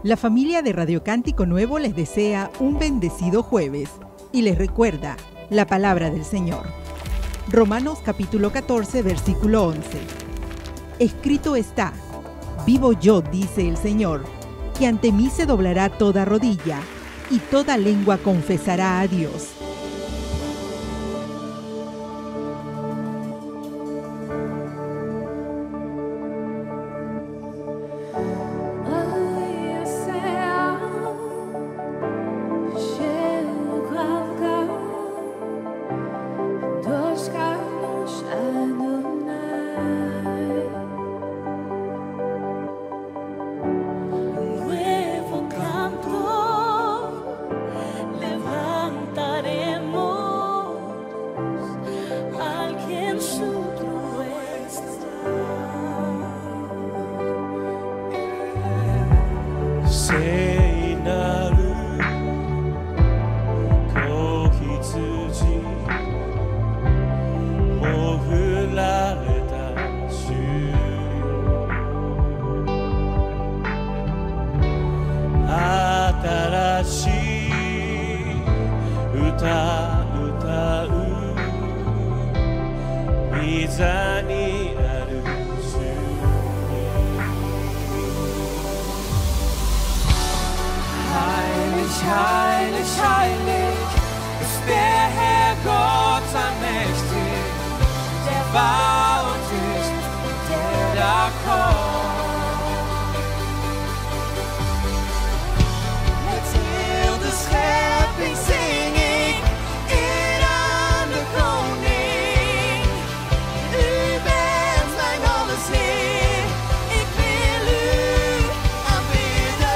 La familia de Radio Cántico Nuevo les desea un bendecido jueves y les recuerda la palabra del Señor. Romanos capítulo 14, versículo 11. Escrito está: vivo yo, dice el Señor, que ante mí se doblará toda rodilla y toda lengua confesará a Dios. Heilig, heilig ist der Herr Gott allmächtig, der war und ist und der da kommt. Met heel de schepping zing ik eer aan de koning. U bent mijn alles Heer, ik wil u aanbidden.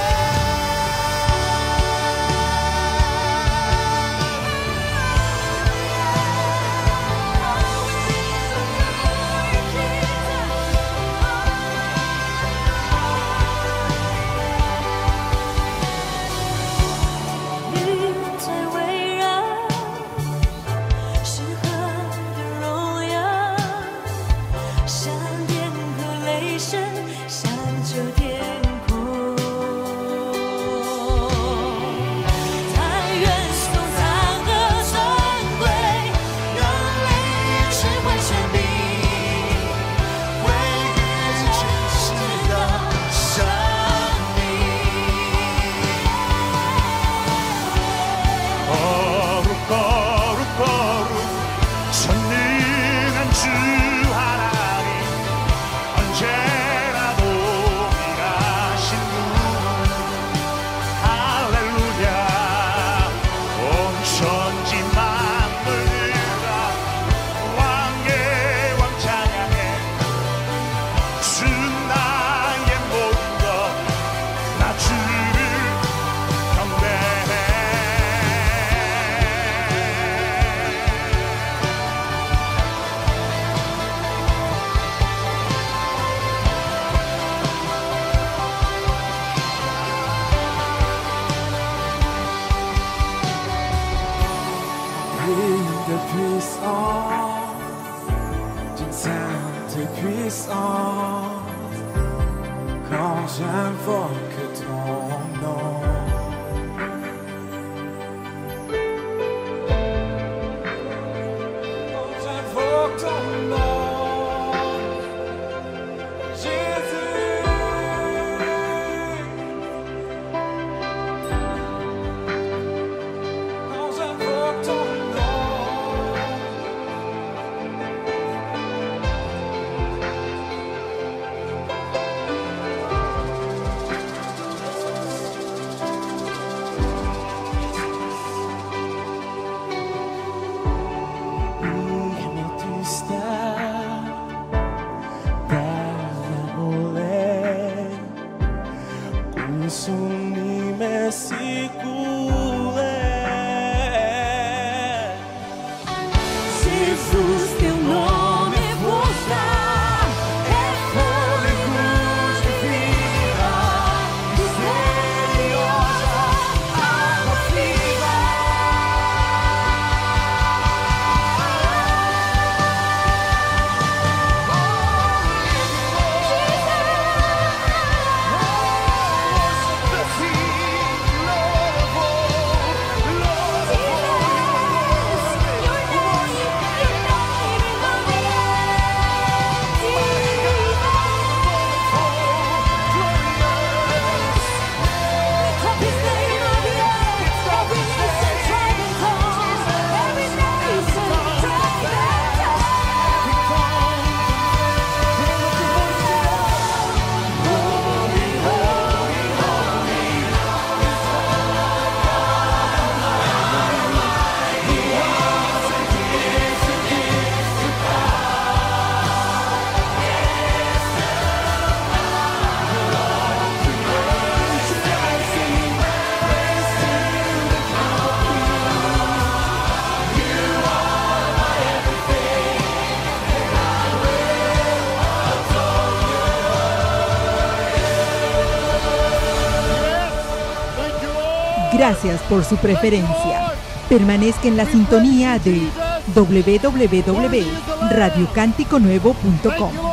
Gracias por su preferencia. Permanezca en la sintonía de www.radiocánticonuevo.com.